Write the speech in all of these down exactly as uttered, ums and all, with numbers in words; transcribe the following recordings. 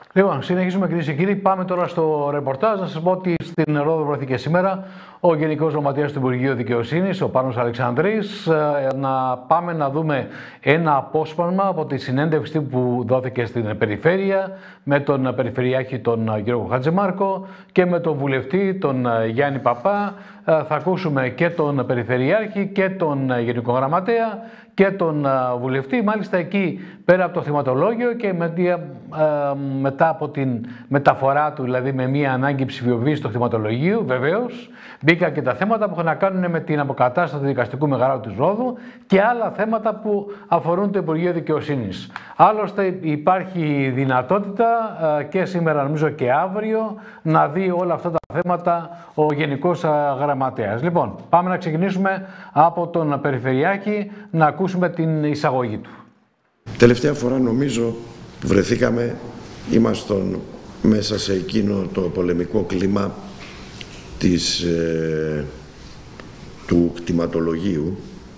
Λοιπόν, συνεχίζουμε κυρίες και κύριοι. Πάμε τώρα στο ρεπορτάζ. Να σας πω ότι στην Ρόδο βρέθηκε σήμερα ο Γενικός Γραμματέας του Υπουργείου Δικαιοσύνης, ο Πάνος Αλεξανδρής. Να πάμε να δούμε ένα απόσπασμα από τη συνέντευξη που δόθηκε στην Περιφέρεια με τον Περιφερειάρχη τον Γιώργο Χατζημάρκο και με τον Βουλευτή τον Γιάννη Παπά. Θα ακούσουμε και τον Περιφερειάρχη και τον Γενικό Γραμματέα και τον Βουλευτή. Μάλιστα εκεί πέρα από το θεματολόγιο και με, ε, μετά από την μεταφορά του, δηλαδή με μια ανάγκη ψηφιοποίησης του θεματολογίου, βεβαίως, μπήκαν και τα θέματα που έχουν να κάνουν με την αποκατάσταση του δικαστικού μεγαλάδου της Ρόδου και άλλα θέματα που αφορούν το Υπουργείο Δικαιοσύνης. Άλλωστε υπάρχει δυνατότητα ε, και σήμερα νομίζω και αύριο να δει όλα αυτά τα θέματα ο Γενικός Γραμματέας. Λοιπόν, πάμε να ξεκινήσουμε από τον Περιφερειάρχη να ακούσουμε την εισαγωγή του. Τελευταία φορά νομίζω που βρεθήκαμε ήμασταν μέσα σε εκείνο το πολεμικό κλίμα της, ε, του κτηματολογίου,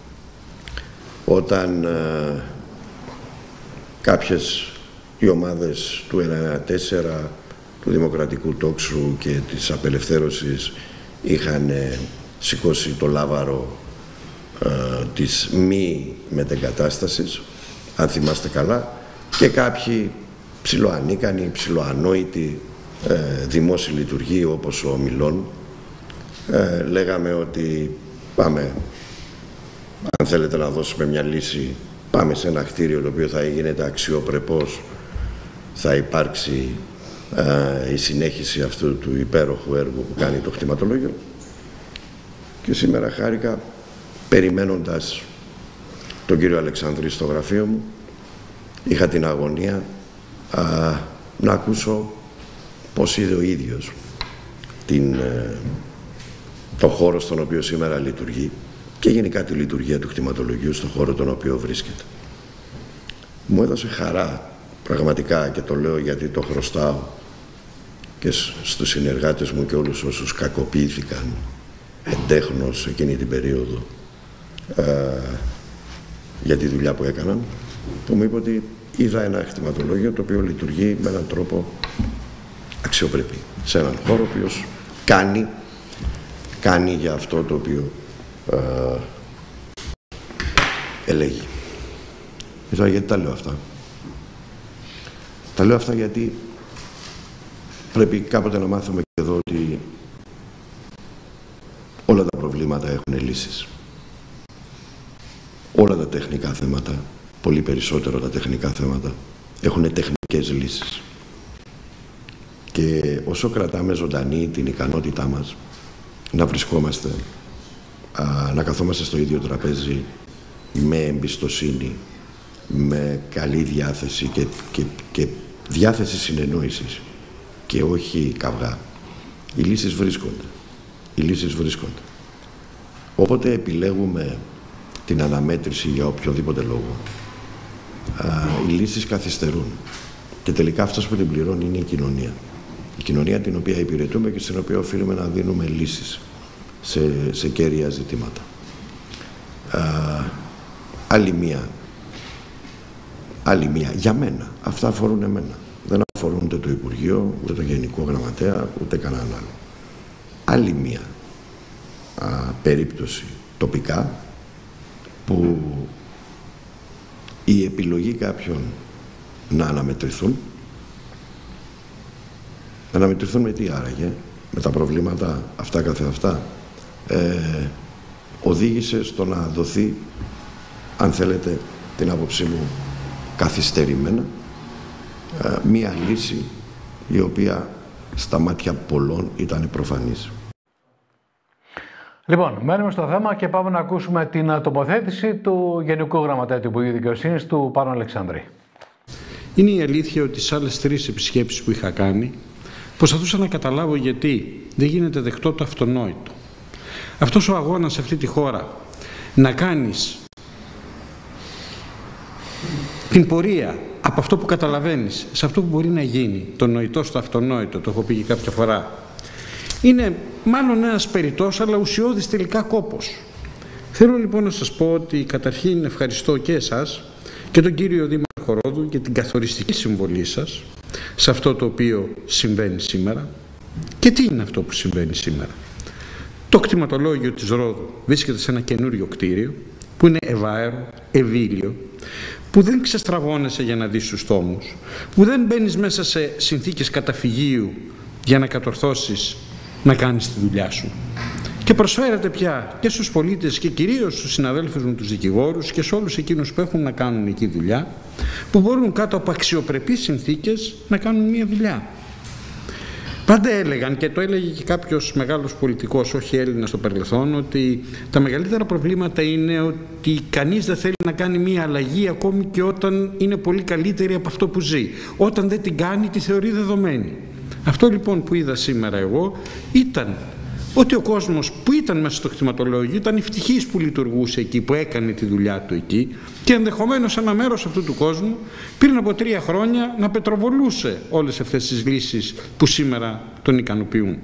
όταν ε, κάποιες οι ομάδες του ενενήντα τέσσερα, του Δημοκρατικού Τόξου και της Απελευθέρωσης είχαν ε, σηκώσει το λάβαρο ε, της μη μετεγκατάστασης, αν θυμάστε καλά, και κάποιοι ψιλοανίκανοι, ψιλοανόητοι ε, δημόσιοι λειτουργοί όπως ο Μιλών ε, λέγαμε ότι πάμε, αν θέλετε να δώσουμε μια λύση, πάμε σε ένα κτίριο το οποίο θα γίνεται αξιοπρεπώς, θα υπάρξει ε, η συνέχιση αυτού του υπέροχου έργου που κάνει το κτηματολόγιο. Και σήμερα χάρηκα περιμένοντας τον κύριο Αλεξανδρή στο γραφείο μου, είχα την αγωνία α, να ακούσω πώς είδε ο ίδιος την, ε, το χώρο στον οποίο σήμερα λειτουργεί και γενικά τη λειτουργία του κτηματολογίου στον χώρο τον οποίο βρίσκεται. Μου έδωσε χαρά πραγματικά, και το λέω γιατί το χρωστάω και στους συνεργάτες μου και όλους όσους κακοποιήθηκαν εντέχνως εκείνη την περίοδο ε, για τη δουλειά που έκαναν, που μου είπε ότι είδα ένα κτηματολόγιο το οποίο λειτουργεί με έναν τρόπο αξιοπρεπή, σε έναν χώρο ο οποίος κάνει, κάνει για αυτό το οποίο ε, ελέγει. Και τώρα γιατί τα λέω αυτά? Τα λέω αυτά γιατί πρέπει κάποτε να μάθουμε και εδώ ότι όλα τα προβλήματα έχουν λύσεις. Όλα τα τεχνικά θέματα, πολύ περισσότερο τα τεχνικά θέματα, έχουν τεχνικές λύσεις. Και όσο κρατάμε ζωντανή την ικανότητά μας να βρισκόμαστε, α, να καθόμαστε στο ίδιο τραπέζι με εμπιστοσύνη, με καλή διάθεση και, και, και διάθεση συνεννόησης και όχι καυγά, οι λύσεις βρίσκονται. Οι λύσεις βρίσκονται. Όποτε επιλέγουμε την αναμέτρηση για οποιοδήποτε λόγο, α, οι λύσεις καθυστερούν και τελικά αυτός που την πληρώνει είναι η κοινωνία. Η κοινωνία την οποία υπηρετούμε και στην οποία οφείλουμε να δίνουμε λύσεις σε, σε κέρια ζητήματα. Α, άλλη μία, άλλη μία, για μένα, αυτά αφορούν εμένα. Δεν αφορούν ούτε το Υπουργείο, ούτε το Γενικό Γραμματέα, ούτε κανέναν άλλο. Άλλη μία α, περίπτωση τοπικά που η επιλογή κάποιων να αναμετρηθούν, να αναμετρηθούν με τι άραγε, με τα προβλήματα αυτά καθεαυτά, ε, οδήγησε στο να δοθεί, αν θέλετε την άποψή μου καθυστερημένα, ε, μία λύση η οποία στα μάτια πολλών ήταν προφανής. Λοιπόν, μένουμε στο θέμα και πάμε να ακούσουμε την τοποθέτηση του Γενικού Γραμματέα του Υπουργείου Δικαιοσύνης, του Πάνου Αλεξανδρή. Είναι η αλήθεια ότι στις άλλες τρεις επισκέψεις που είχα κάνει προσπαθούσα να καταλάβω γιατί δεν γίνεται δεκτό το αυτονόητο. Αυτός ο αγώνας σε αυτή τη χώρα να κάνεις την πορεία από αυτό που καταλαβαίνεις σε αυτό που μπορεί να γίνει, το νοητό στο αυτονόητο, το έχω πει και κάποια φορά, είναι μάλλον ένας περιττός αλλά ουσιώδης τελικά κόπος. Θέλω λοιπόν να σας πω ότι καταρχήν ευχαριστώ και εσάς και τον κύριο Δήμαρχο Ρόδου για την καθοριστική συμβολή σας σε αυτό το οποίο συμβαίνει σήμερα. Και τι είναι αυτό που συμβαίνει σήμερα? Το κτηματολόγιο της Ρόδου βρίσκεται σε ένα καινούριο κτίριο που είναι ευάερο, ευήλιο, που δεν ξεστραβώνεσαι για να δεις τους τόμους, που δεν μπαίνεις μέσα σε συνθήκες καταφυγίου για να κατορθώσεις να κάνεις τη δουλειά σου. Και προσφέρεται πια και στους πολίτες και κυρίως στους συναδέλφους μου τους δικηγόρους και σε όλους εκείνους που έχουν να κάνουν εκεί δουλειά, που μπορούν κάτω από αξιοπρεπείς συνθήκες να κάνουν μια δουλειά. Πάντα έλεγαν, και το έλεγε και κάποιος μεγάλος πολιτικός, όχι Έλληνας στο παρελθόν, ότι τα μεγαλύτερα προβλήματα είναι ότι κανείς δεν θέλει να κάνει μια αλλαγή ακόμη και όταν είναι πολύ καλύτερη από αυτό που ζει. Όταν δεν την κάνει, τη θεωρεί δεδομένη. Αυτό λοιπόν που είδα σήμερα εγώ ήταν ότι ο κόσμος που ήταν μέσα στο κτηματολόγιο ήταν ευτυχής που λειτουργούσε εκεί, που έκανε τη δουλειά του εκεί, και ενδεχομένως ένα μέρος αυτού του κόσμου πριν από τρία χρόνια να πετροβολούσε όλες αυτές τις λύσεις που σήμερα τον ικανοποιούν.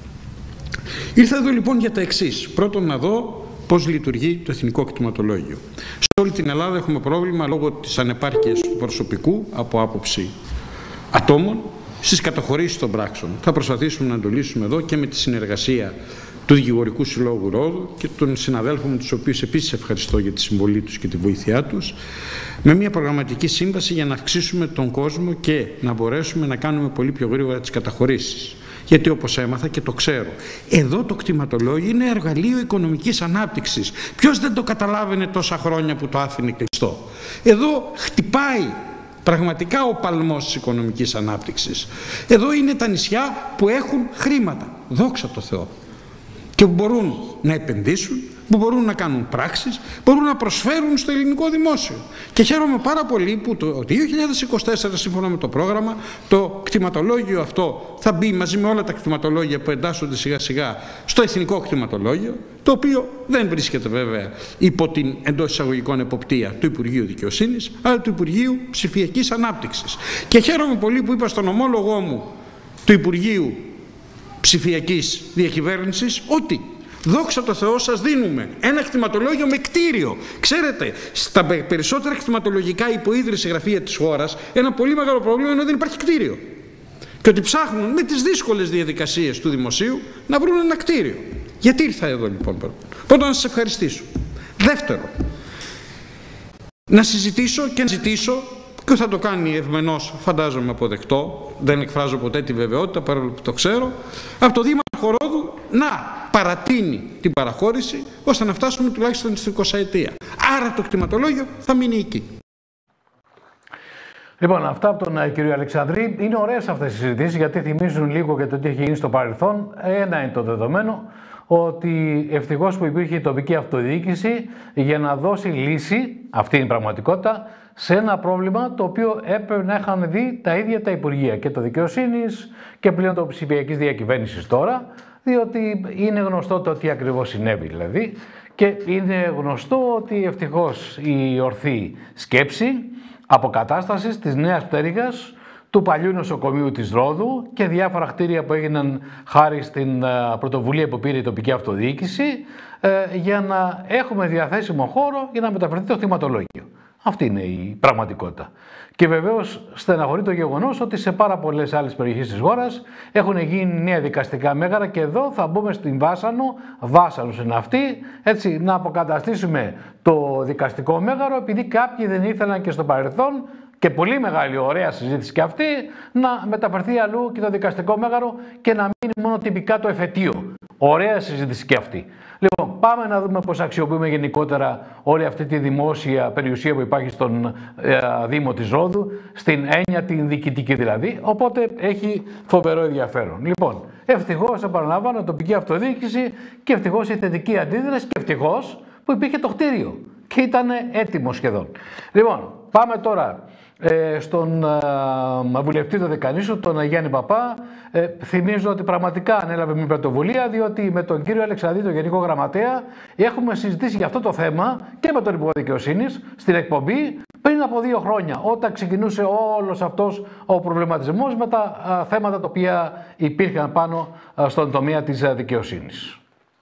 Ήρθα εδώ λοιπόν για τα εξής. Πρώτον, να δω πώς λειτουργεί το Εθνικό Κτηματολόγιο. Σε όλη την Ελλάδα έχουμε πρόβλημα λόγω της ανεπάρκειας του προσωπικού από άποψη ατόμων στις καταχωρήσεις των πράξεων. Θα προσπαθήσουμε να το λύσουμε εδώ και με τη συνεργασία του Δικηγορικού Συλλόγου Ρόδου και των συναδέλφων μου, τους οποίους επίσης ευχαριστώ για τη συμβολή τους και τη βοήθειά τους, με μια προγραμματική σύμβαση για να αυξήσουμε τον κόσμο και να μπορέσουμε να κάνουμε πολύ πιο γρήγορα τις καταχωρήσεις. Γιατί όπως έμαθα και το ξέρω, εδώ το κτηματολόγιο είναι εργαλείο οικονομικής ανάπτυξης. Ποιος δεν το καταλάβαινε τόσα χρόνια που το άφηνε κλειστό? Εδώ χτυπάει πραγματικά ο παλμός της οικονομικής ανάπτυξης. Εδώ είναι τα νησιά που έχουν χρήματα, δόξα τω Θεώ, και που μπορούν να επενδύσουν, που μπορούν να κάνουν πράξεις, μπορούν να προσφέρουν στο ελληνικό δημόσιο. Και χαίρομαι πάρα πολύ που το δύο χιλιάδες είκοσι τέσσερα, σύμφωνα με το πρόγραμμα, το κτηματολόγιο αυτό θα μπει μαζί με όλα τα κτηματολόγια που εντάσσονται σιγά σιγά στο Εθνικό Κτηματολόγιο, το οποίο δεν βρίσκεται βέβαια υπό την εντός εισαγωγικών εποπτεία του Υπουργείου Δικαιοσύνης, αλλά του Υπουργείου Ψηφιακής Ανάπτυξης. Και χαίρομαι πολύ που είπα στον ομόλογό μου του Υπουργείου Ψηφιακής Διακυβέρνησης ότι δόξα τω Θεώ σας δίνουμε ένα κτηματολόγιο με κτίριο. Ξέρετε, στα περισσότερα κτηματολογικά υποίδρυση γραφεία της χώρας ένα πολύ μεγάλο πρόβλημα είναι ότι δεν υπάρχει κτίριο. Και ότι ψάχνουν με τις δύσκολες διαδικασίες του δημοσίου να βρουν ένα κτίριο. Γιατί ήρθα εδώ λοιπόν? Πρώτον, να σας ευχαριστήσω. Δεύτερο, να συζητήσω και να ζητήσω, και θα το κάνει ευμενώς φαντάζομαι αποδεκτό, δεν εκφράζω ποτέ τη βεβαιότητα παρόλο που το ξέρω, από το Δήμαρχο Ρόδου να παρατείνει την παραχώρηση ώστε να φτάσουμε τουλάχιστον στην εικοσαετία. Άρα το κτηματολόγιο θα μείνει εκεί. Λοιπόν, αυτά από τον κύριο Αλεξανδρή. Είναι ωραίες αυτές οι συζητήσεις γιατί θυμίζουν λίγο και το τι έχει γίνει στο παρελθόν. Ένα είναι το δεδομένο, ότι ευτυχώς που υπήρχε η τοπική αυτοδιοίκηση για να δώσει λύση, αυτή είναι η πραγματικότητα, σε ένα πρόβλημα το οποίο έπρεπε να είχαν δει τα ίδια τα Υπουργεία και το Δικαιοσύνης και πλέον το Ψηφιακής Διακυβέρνησης τώρα, διότι είναι γνωστό το τι ακριβώς συνέβη δηλαδή, και είναι γνωστό ότι ευτυχώς η ορθή σκέψη αποκατάστασης της νέας πτέρυγας, του παλιού νοσοκομείου της Ρόδου και διάφορα κτίρια που έγιναν χάρη στην πρωτοβουλία που πήρε η τοπική αυτοδιοίκηση, για να έχουμε διαθέσιμο χώρο για να μεταφερθεί το κτηματολόγιο. Αυτή είναι η πραγματικότητα. Και βεβαίως στεναχωρεί το γεγονός ότι σε πάρα πολλές άλλες περιοχές της χώρας έχουν γίνει νέα δικαστικά μέγαρα και εδώ θα μπούμε στην Βάσανο, Βάσανος είναι αυτή, έτσι, να αποκαταστήσουμε το δικαστικό μέγαρο επειδή κάποιοι δεν ήθελαν και στο παρελθόν, και πολύ μεγάλη ωραία συζήτηση και αυτή, να μεταφερθεί αλλού και το δικαστικό μέγαρο και να μείνει μόνο τυπικά το εφετείο. Ωραία συζήτηση και αυτή. Λοιπόν, πάμε να δούμε πώς αξιοποιούμε γενικότερα όλη αυτή τη δημόσια περιουσία που υπάρχει στον ε, Δήμο της Ρόδου, στην έννοια την διοικητική δηλαδή, οπότε έχει φοβερό ενδιαφέρον. Λοιπόν, ευτυχώς, επαναλαμβάνω, τοπική αυτοδιοίκηση και ευτυχώς η θετική αντίδραση και ευτυχώς που υπήρχε το κτίριο και ήταν έτοιμο σχεδόν. Λοιπόν, πάμε τώρα ε, στον ε, βουλευτή του Δεκανήσου, τον Γιάννη Παπά. Ε, θυμίζω ότι πραγματικά ανέλαβε μια πρωτοβουλία, διότι με τον κύριο Αλεξανδρή, τον Γενικό Γραμματέα, έχουμε συζητήσει για αυτό το θέμα και με τον Υπουργό Δικαιοσύνης στην εκπομπή πριν από δύο χρόνια, όταν ξεκινούσε όλος αυτός ο προβληματισμός με τα α, θέματα τα οποία υπήρχαν πάνω α, στον τομέα της α, δικαιοσύνης.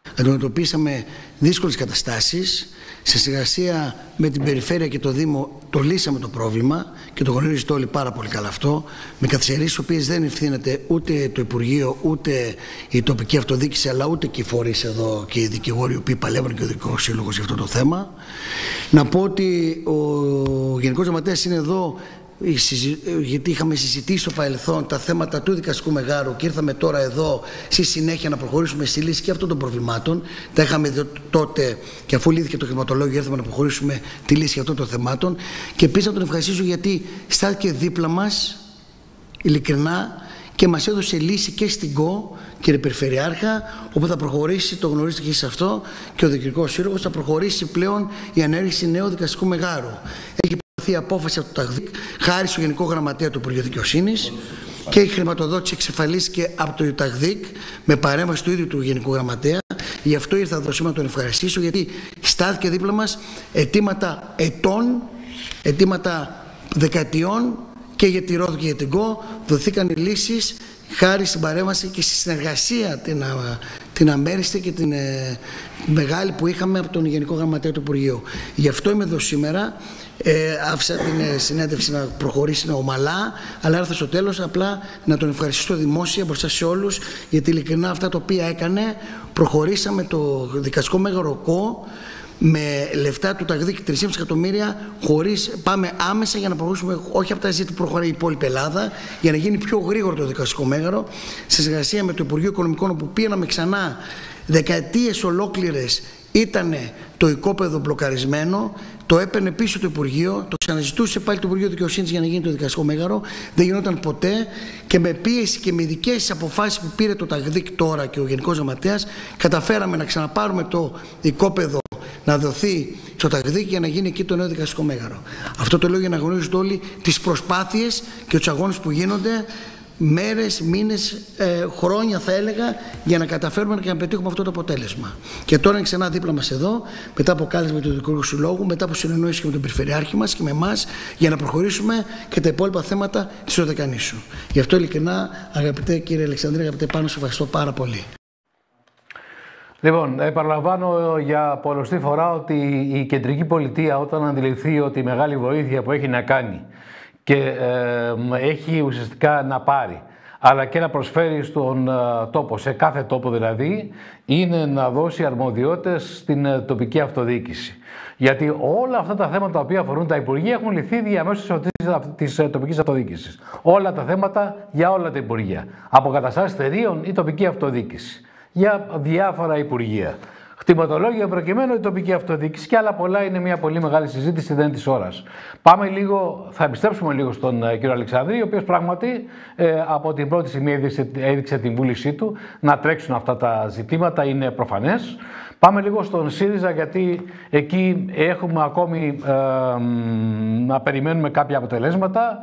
Αντιμετωπίσαμε δύσκολες καταστάσεις. Σε συνεργασία με την Περιφέρεια και το Δήμο το λύσαμε το πρόβλημα και το γνωρίζετε όλοι πάρα πολύ καλά αυτό. Με καθυστερήσεις, οι οποίες δεν ευθύνεται ούτε το Υπουργείο, ούτε η τοπική αυτοδιοίκηση, αλλά ούτε και οι φορείς εδώ και οι δικηγόροι οι οποίοι παλεύουν και ο Δικηγορικός Σύλλογος για αυτό το θέμα. Να πω ότι ο Γενικός Γραμματέας είναι εδώ, γιατί είχαμε συζητήσει στο παρελθόν τα θέματα του δικαστικού μεγάρου και ήρθαμε τώρα εδώ στη συνέχεια να προχωρήσουμε στη λύση και αυτών των προβλημάτων. Τα είχαμε δει τότε και αφού λύθηκε το χρηματολόγιο ήρθαμε να προχωρήσουμε τη λύση αυτών των θεμάτων. Και επίσης να τον ευχαριστήσω γιατί στάθηκε δίπλα μας ειλικρινά και μας έδωσε λύση και στην ΚΟ, κύριε Περιφερειάρχα, όπου θα προχωρήσει, το γνωρίζετε και σε αυτό, και ο Δικηγορικός Σύλλογος, θα προχωρήσει πλέον η ανέργηση νέου δικαστικού μεγάρου. Έχει η απόφαση από το ΤΑΓΔΙΚ, χάρη στο Γενικό Γραμματέα του Υπουργείου Δικαιοσύνης, και η χρηματοδότηση εξεφαλίστηκε από το ΤΑΓΔΙΚ με παρέμβαση του ίδιου του Γενικού Γραμματέα. Γι' αυτό ήρθα εδώ σήμερα να τον ευχαριστήσω, γιατί στάθηκε δίπλα μας αιτήματα ετών, αιτήματα δεκαετιών και για τη Ρόδο και για την ΚΟ. Δοθήκαν οι λύσεις χάρη στην παρέμβαση και στη συνεργασία την, την αμέριστη και την ε, μεγάλη που είχαμε από τον Γενικό Γραμματέα του Υπουργείου. Γι' αυτό είμαι εδώ σήμερα. Ε, άφησα την ε, συνέντευξη να προχωρήσει ομαλά, αλλά ήρθα στο τέλος απλά να τον ευχαριστήσω δημόσια μπροστά σε όλους, γιατί ειλικρινά αυτά τα οποία έκανε, προχωρήσαμε το δικαστικό μέγαρο ΚΟ με λεφτά του ΤΑΓΔΙΚ τρία κόμμα πέντε εκατομμύρια, χωρίς, πάμε άμεσα για να προχωρήσουμε, όχι από τα ζήτητα που προχωράει η υπόλοιπη Ελλάδα, για να γίνει πιο γρήγορο το δικαστικό μέγαρο, σε συνεργασία με το Υπουργείο Οικονομικών, όπου πήγαμε ξανά δεκαετίες ολόκληρες. Ήταν το οικόπεδο μπλοκαρισμένο, το έπαιρνε πίσω το Υπουργείο, το ξαναζητούσε πάλι το Υπουργείο Δικαιοσύνης για να γίνει το δικαστικό μέγαρο, δεν γινόταν ποτέ, και με πίεση και με ειδικές αποφάσεις που πήρε το ΤΑΓΔΙΚ τώρα και ο Γενικός Γραμματέας, καταφέραμε να ξαναπάρουμε το οικόπεδο να δοθεί στο ΤΑΓΔΙΚ για να γίνει εκεί το νέο δικαστικό μέγαρο. Αυτό το λέω για να γνωρίζετε όλοι τις προσπάθειες και τους αγώνες που γίνονται μέρες, μήνες, ε, χρόνια θα έλεγα, για να καταφέρουμε και να πετύχουμε αυτό το αποτέλεσμα. Και τώρα είναι ξανά δίπλα μας εδώ, μετά από κάλεσμα του Δικηγορικού Συλλόγου, μετά από συνεννόηση και με τον Περιφερειάρχη μας και με εμάς, για να προχωρήσουμε και τα υπόλοιπα θέματα της Οδεκανήσου. Γι' αυτό ειλικρινά, αγαπητέ κύριε Αλεξανδρή, αγαπητέ Πάνο, σε ευχαριστώ πάρα πολύ. Λοιπόν, επαναλαμβάνω για πολλωστή φορά ότι η κεντρική πολιτεία, όταν αντιληφθεί ότι η μεγάλη βοήθεια που έχει να κάνει και ε, έχει ουσιαστικά να πάρει, αλλά και να προσφέρει στον ε, τόπο, σε κάθε τόπο δηλαδή, είναι να δώσει αρμοδιότητες στην ε, τοπική αυτοδιοίκηση. Γιατί όλα αυτά τα θέματα τα οποία αφορούν τα Υπουργεία έχουν λυθεί διαμέσως της ε, τοπικής αυτοδιοίκησης. Όλα τα θέματα για όλα τα Υπουργεία. Αποκαταστάσεις εταιρείων ή τοπική αυτοδιοίκηση. Για διάφορα Υπουργεία. Κτηματολόγια προκειμένου, η τοπική αυτοδιοίκηση και άλλα πολλά, είναι μια πολύ μεγάλη συζήτηση, δεν είναι της ώρας. Πάμε λίγο, θα επιστρέψουμε λίγο στον ε, κύριο Αλεξανδρή, ο οποίος πράγματι ε, από την πρώτη στιγμή έδειξε, έδειξε την βούλησή του να τρέξουν αυτά τα ζητήματα, είναι προφανές. Πάμε λίγο στον ΣΥΡΙΖΑ, γιατί εκεί έχουμε ακόμη ε, να περιμένουμε κάποια αποτελέσματα.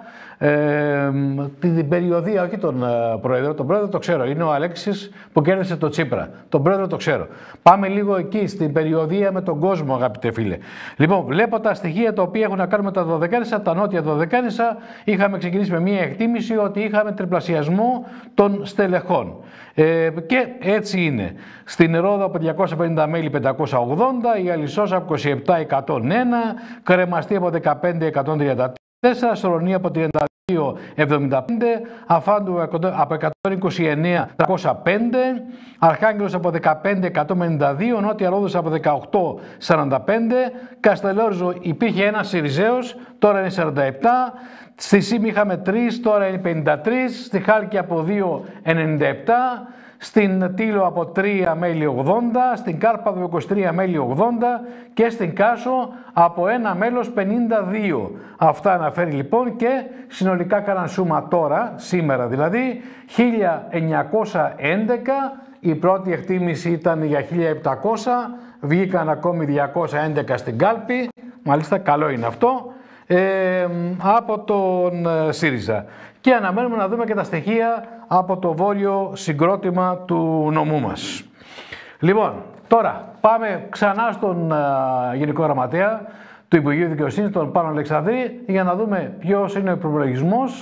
Ε, την περιοδία, όχι τον ε, πρόεδρο, τον πρόεδρο το ξέρω, είναι ο Αλέξης που κέρδισε το Τσίπρα. Τον πρόεδρο το ξέρω. Πάμε λίγο εκεί, στην περιοδία με τον κόσμο, αγαπητέ φίλε. Λοιπόν, βλέπω τα στοιχεία τα οποία έχουν να κάνουν με τα Δωδεκάνησα, τα νότια Δωδεκάνησα. Είχαμε ξεκινήσει με μια εκτίμηση ότι είχαμε τριπλασιασμό των στελεχών. Ε, και έτσι είναι. Στην Ρόδο από διακόσια πενήντα μέλη πεντακόσια ογδόντα, η Αλισσός από είκοσι επτά εκατόν ένα, Κρεμαστή από δεκαπέντε εκατόν τριάντα τέσσερα, Σολονία από τριάντα δύο εβδομήντα πέντε, Αφάντου από εκατόν είκοσι εννέα τριακόσια πέντε, Αρχάγγελος από δεκαπέντε εκατόν ενενήντα δύο, Νότια Ρόδος από δεκαοκτώ σαράντα πέντε, Καστελόριζο υπήρχε ένα Σιριζέος, τώρα είναι σαράντα επτά, στη ΣΥΜ είχαμε τρεις, τώρα είναι πενήντα τρία, στη Χάλκη από δύο ενενήντα επτά, στην Τήλο από τρία μέλη ογδόντα, στην Κάρπαδο είκοσι τρία μέλη ογδόντα και στην Κάσο από ένα μέλος πενήντα δύο. Αυτά αναφέρει λοιπόν, και συνολικά κάναν σούμα τώρα, σήμερα δηλαδή, χίλια εννιακόσια έντεκα, η πρώτη εκτίμηση ήταν για χίλια επτακόσια, βγήκαν ακόμη διακόσια έντεκα στην κάλπη, μάλιστα καλό είναι αυτό, ε, από τον ε, ΣΥΡΙΖΑ. Και αναμένουμε να δούμε και τα στοιχεία από το βόρειο συγκρότημα του νομού μας. Λοιπόν, τώρα πάμε ξανά στον uh, Γενικό Γραμματέα του Υπουργείου Δικαιοσύνης, τον Πάνο Αλεξανδρή, για να δούμε ποιος είναι ο προπολογισμός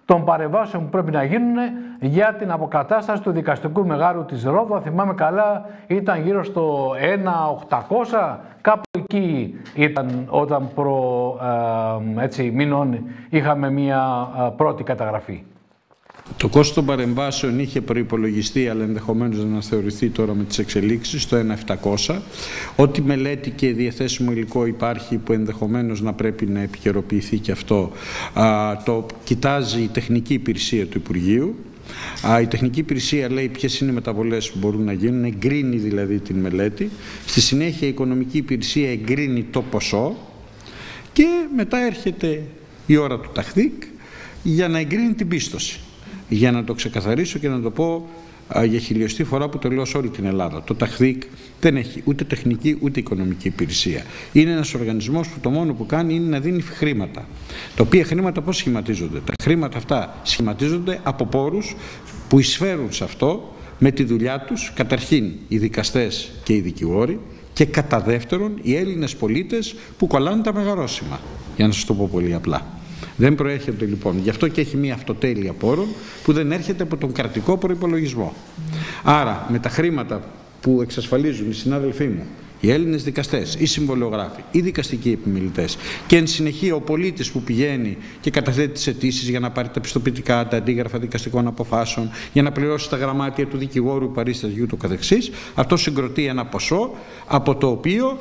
των παρεμβάσεων που πρέπει να γίνουν για την αποκατάσταση του δικαστικού μεγάρου της Ρόδου. Αν θυμάμαι καλά, ήταν γύρω στο ένα χιλιάδες οκτακόσια, κάπου εκεί ήταν όταν προ ε, έτσι, μήνων είχαμε μία ε, πρώτη καταγραφή. Το κόστος των παρεμβάσεων είχε προϋπολογιστεί, αλλά ενδεχομένως να θεωρηθεί τώρα με τις εξελίξεις, στο ένα χιλιάδες επτακόσια. Ό,τι μελέτη και διαθέσιμο υλικό υπάρχει που ενδεχομένως να πρέπει να επικαιροποιηθεί και αυτό, α, το κοιτάζει η τεχνική υπηρεσία του Υπουργείου. Α, η τεχνική υπηρεσία λέει ποιες είναι οι μεταβολές που μπορούν να γίνουν, εγκρίνει δηλαδή την μελέτη. Στη συνέχεια η οικονομική υπηρεσία εγκρίνει το ποσό και μετά έρχεται η ώρα του ΤΑΧΔΙΚ για να εγκρίνει την πίστοση. Για να το ξεκαθαρίσω και να το πω α, για χιλιοστή φορά που το λέω σε όλη την Ελλάδα. Το ΤΑΧΔΙΚ δεν έχει ούτε τεχνική ούτε οικονομική υπηρεσία. Είναι ένας οργανισμός που το μόνο που κάνει είναι να δίνει χρήματα. Τα οποία χρήματα πώς σχηματίζονται? Τα χρήματα αυτά σχηματίζονται από πόρους που εισφέρουν σε αυτό με τη δουλειά τους, καταρχήν οι δικαστές και οι δικηγόροι, και κατά δεύτερον οι Έλληνες πολίτες που κολλάνε τα μεγαρόσημα. Για να σας το πω πολύ απλά. Δεν προέρχεται λοιπόν, γι' αυτό και έχει μια αυτοτέλεια πόρων που δεν έρχεται από τον κρατικό προϋπολογισμό. Άρα με τα χρήματα που εξασφαλίζουν οι συνάδελφοί μου, οι Έλληνες δικαστές, οι συμβολιογράφοι, οι δικαστικοί επιμελητές και εν συνεχεία ο πολίτης που πηγαίνει και καταθέτει τις αιτήσεις για να πάρει τα πιστοποιητικά, τα αντίγραφα δικαστικών αποφάσεων, για να πληρώσει τα γραμμάτια του δικηγόρου, παρίστατη και ούτω καθεξής, αυτό συγκροτεί ένα ποσό από το οποίο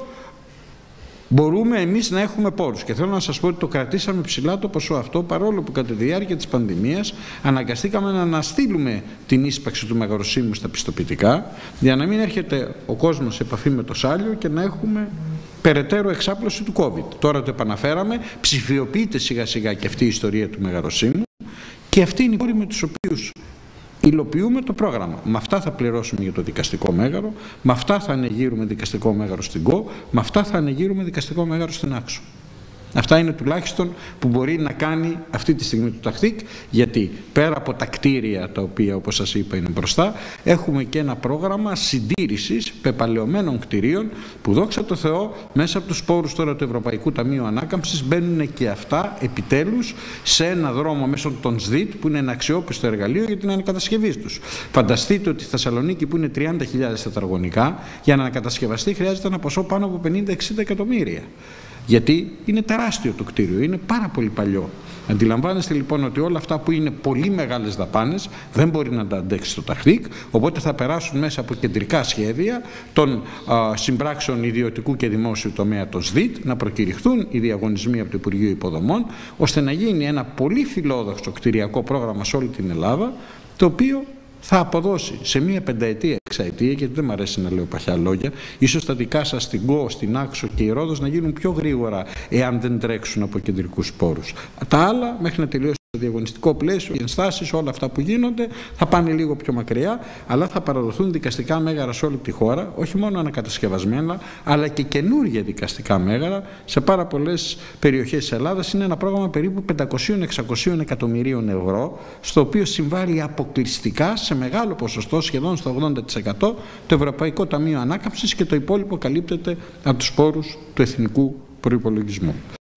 μπορούμε εμείς να έχουμε πόρους. Και θέλω να σας πω ότι το κρατήσαμε ψηλά το ποσό αυτό, παρόλο που κατά τη διάρκεια της πανδημίας αναγκαστήκαμε να αναστείλουμε την ίσπραξη του μεγαροσύμου στα πιστοποιητικά, για να μην έρχεται ο κόσμος σε επαφή με το σάλιο και να έχουμε περαιτέρω εξάπλωση του COVID. Τώρα το επαναφέραμε, ψηφιοποιείται σιγά σιγά και αυτή η ιστορία του μεγαροσύμου και αυτοί είναι οι πόροι με τους οποίους υλοποιούμε το πρόγραμμα. Με αυτά θα πληρώσουμε για το δικαστικό μέγαρο, με αυτά θα ανεγείρουμε δικαστικό μέγαρο στην ΚΟ, με αυτά θα ανεγείρουμε δικαστικό μέγαρο στην Άξο. Αυτά είναι τουλάχιστον που μπορεί να κάνει αυτή τη στιγμή το ΤΑΧΔΙΚ, γιατί πέρα από τα κτίρια τα οποία όπως σας είπα είναι μπροστά, έχουμε και ένα πρόγραμμα συντήρησης πεπαλαιωμένων κτιρίων που δόξα τω Θεώ μέσα από τους πόρους τώρα του Ευρωπαϊκού Ταμείου Ανάκαμψης μπαίνουν και αυτά επιτέλους σε ένα δρόμο μέσω των ΣΔΙΤ που είναι ένα αξιόπιστο εργαλείο για την ανακατασκευή τους. Φανταστείτε ότι η Θεσσαλονίκη που είναι τριάντα χιλιάδες τετραγωνικά για να ανακατασκευαστεί χρειάζεται ένα ποσό πάνω από πενήντα με εξήντα εκατομμύρια. Γιατί είναι τεράστιο το κτίριο, είναι πάρα πολύ παλιό. Αντιλαμβάνεστε λοιπόν ότι όλα αυτά που είναι πολύ μεγάλες δαπάνες δεν μπορεί να τα αντέξει το ΤΑΧΔΙΚ, οπότε θα περάσουν μέσα από κεντρικά σχέδια των α, συμπράξεων ιδιωτικού και δημόσιου τομέα των ΣΔΙΤ, να προκηρυχθούν οι διαγωνισμοί από το Υπουργείο Υποδομών, ώστε να γίνει ένα πολύ φιλόδοξο κτηριακό πρόγραμμα σε όλη την Ελλάδα, το οποίο θα αποδώσει σε μία πενταετία, εξαετία, γιατί δεν μου αρέσει να λέω παχιά λόγια, ίσως τα δικά σας στην ΚΟ, στην Άξο και η Ρόδος να γίνουν πιο γρήγορα εάν δεν τρέξουν από κεντρικούς πόρους. Τα άλλα μέχρι να τελειώσει το διαγωνιστικό πλαίσιο, οι ενστάσεις, όλα αυτά που γίνονται θα πάνε λίγο πιο μακριά, αλλά θα παραδοθούν δικαστικά μέγαρα σε όλη τη χώρα, όχι μόνο ανακατασκευασμένα, αλλά και καινούργια δικαστικά μέγαρα σε πάρα πολλές περιοχές της Ελλάδας. Είναι ένα πρόγραμμα περίπου πεντακόσια με εξακόσια εκατομμυρίων ευρώ, στο οποίο συμβάλλει αποκλειστικά σε μεγάλο ποσοστό, σχεδόν στο ογδόντα τοις εκατό, το Ευρωπαϊκό Ταμείο Ανάκαμψης και το υπόλοιπο καλύπτεται από τους πόρους του εθνικού προϋπολογισμού.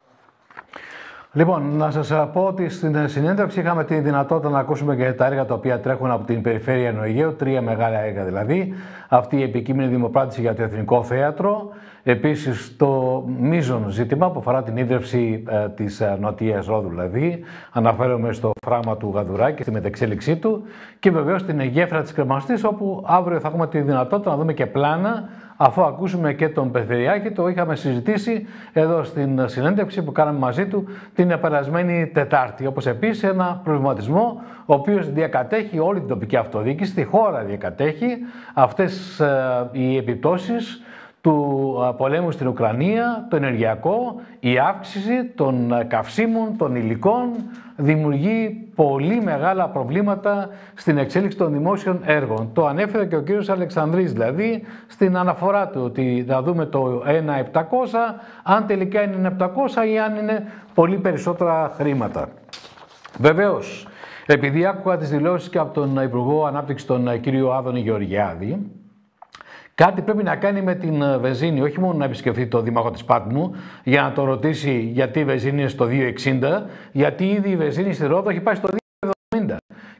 Λοιπόν, να σας πω ότι στην συνέντευξη είχαμε τη δυνατότητα να ακούσουμε και τα έργα τα οποία τρέχουν από την περιφέρεια Εννου Αιγαίου, τρία μεγάλα έργα δηλαδή. Αυτή η επικείμενη δημοπράτηση για το Εθνικό Θέατρο. Επίσης το μείζον ζήτημα που αφορά την ίδρυυση ε, της Νοτιαίας Ρόδου δηλαδή. Αναφέρομαι στο φράγμα του Γαδουράκη, στη μετεξέλιξή του. Και βεβαίως την γέφυρα της Κρεμαστής, όπου αύριο θα έχουμε τη δυνατότητα να δούμε και πλάνα, αφού ακούσουμε και τον Περιφερειάρχη. Το είχαμε συζητήσει εδώ στην συνέντευξη που κάναμε μαζί του την περασμένη Τετάρτη. Όπως επίσης ένα προβληματισμό ο οποίος διακατέχει όλη την τοπική αυτοδιοίκηση, τη χώρα διακατέχει αυτές ε, οι επιπτώσεις του πολέμου στην Ουκρανία, το ενεργειακό, η αύξηση των καυσίμων, των υλικών, δημιουργεί πολύ μεγάλα προβλήματα στην εξέλιξη των δημόσιων έργων. Το ανέφερε και ο κύριος Αλεξανδρής, δηλαδή στην αναφορά του, ότι θα δούμε το ένα χιλιάδες επτακόσια, αν τελικά είναι επτακόσια ή αν είναι πολύ περισσότερα χρήματα. Βεβαίως, επειδή άκουγα τις δηλώσεις και από τον Υπουργό Ανάπτυξης, τον κύριο Άδωνη Γεωργιάδη, κάτι πρέπει να κάνει με την βενζίνη, όχι μόνο να επισκεφθεί το δήμαρχο της Πάτμου για να το ρωτήσει γιατί η βενζίνη είναι στο δύο εξήντα, γιατί ήδη η βενζίνη στη Ρόδο έχει πάει στο δύο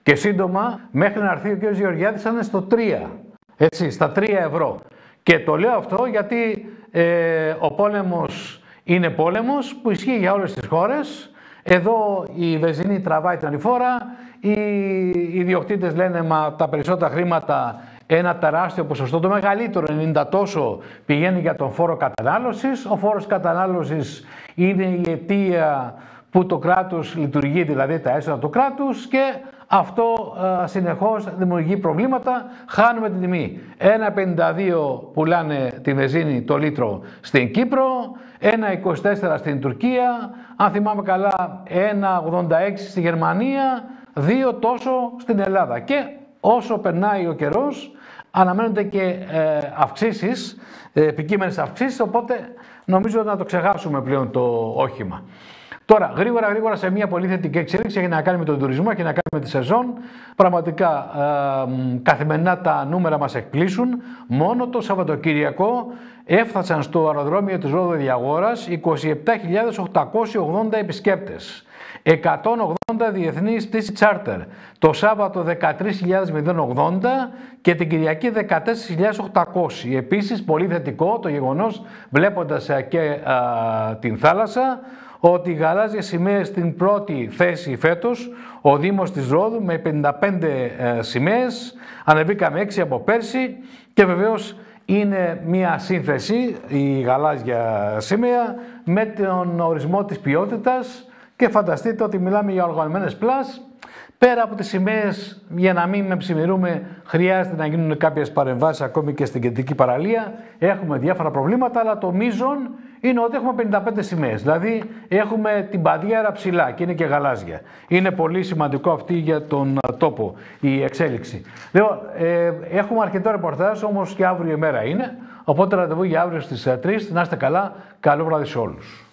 Και σύντομα, μέχρι να έρθει ο κ. Γεωργιάδης, θα είναι στο τρία. Έτσι, στα τρία ευρώ. Και το λέω αυτό γιατί ε, ο πόλεμος είναι πόλεμος που ισχύει για όλες τις χώρες. Εδώ η βενζίνη τραβάει την ανηφόρα, οι ιδιοκτήτες λένε μα τα περισσότερα χρήματα, ένα τεράστιο ποσοστό, το μεγαλύτερο, ενενήντα τόσο, πηγαίνει για τον φόρο κατανάλωσης. Ο φόρος κατανάλωσης είναι η αιτία που το κράτος λειτουργεί, δηλαδή τα έσοδα του κράτους, και αυτό α, συνεχώς δημιουργεί προβλήματα, χάνουμε την τιμή. ένα πενήντα δύο πουλάνε τη βενζίνη το λίτρο στην Κύπρο, ένα είκοσι τέσσερα στην Τουρκία, αν θυμάμαι καλά ένα ογδόντα έξι στη Γερμανία, δύο τόσο στην Ελλάδα. Και όσο περνάει ο καιρός, αναμένονται και ε, αυξήσεις, ε, επικείμενες αυξήσεις, οπότε νομίζω να το ξεχάσουμε πλέον το όχημα. Τώρα, γρήγορα γρήγορα σε μια πολύ θετική εξέλιξη, έχει να κάνει με τον τουρισμό, έχει να κάνει με τη σεζόν. Πραγματικά ε, καθημερινά τα νούμερα μας εκπλήσουν. Μόνο το Σαββατοκύριακο έφτασαν στο αεροδρόμιο της Ρόδου Διαγόρας είκοσι επτά χιλιάδες οκτακόσιοι ογδόντα επισκέπτες. εκατόν ογδόντα διεθνείς πτήσεις τσάρτερ. Το Σάββατο δεκατρείς χιλιάδες ογδόντα και την Κυριακή δεκατέσσερις χιλιάδες οκτακόσιοι. Επίσης, πολύ θετικό το γεγονός, βλέποντας και α, την θάλασσα, ότι οι γαλάζιες σημαίες στην πρώτη θέση φέτος, ο Δήμος της Ρόδου με πενήντα πέντε ε, σημαίες, ανεβήκαμε έξι από πέρσι, και βεβαίως είναι μια σύνθεση η γαλάζια σημαία με τον ορισμό της ποιότητας, και φανταστείτε ότι μιλάμε για οργανωμένες πλάς. Πέρα από τις σημαίες, για να μην με ψημιρούμε, χρειάζεται να γίνουν κάποιες παρεμβάσεις ακόμη και στην κεντρική παραλία. Έχουμε διάφορα προβλήματα, αλλά το μείζον είναι ότι έχουμε πενήντα πέντε σημαίες. Δηλαδή έχουμε την μπαδιέρα ψηλά και είναι και γαλάζια. Είναι πολύ σημαντικό αυτή για τον τόπο η εξέλιξη. Λέω, ε, έχουμε αρκετό ρεπορτάζ, όμως και αύριο η μέρα είναι. Οπότε ραντεβού για αύριο στις τρεις. Να είστε καλά. Καλό βράδυ σε όλους.